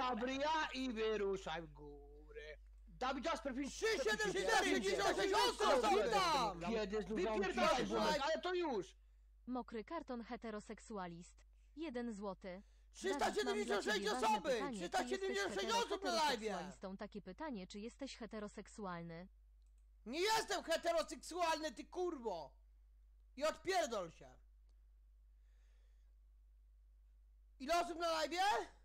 Gabriela i wyruszaj w górę. Dawid Jasper, 376 osób są tam! Kiedy Wypierdalaj, ale to już! Mokry karton heteroseksualist. 1 złoty. 376 osoby! 376 osób na live! Takie pytanie, czy jesteś heteroseksualny? Nie jestem heteroseksualny, ty kurwo! I odpierdol się! Ile osób na live?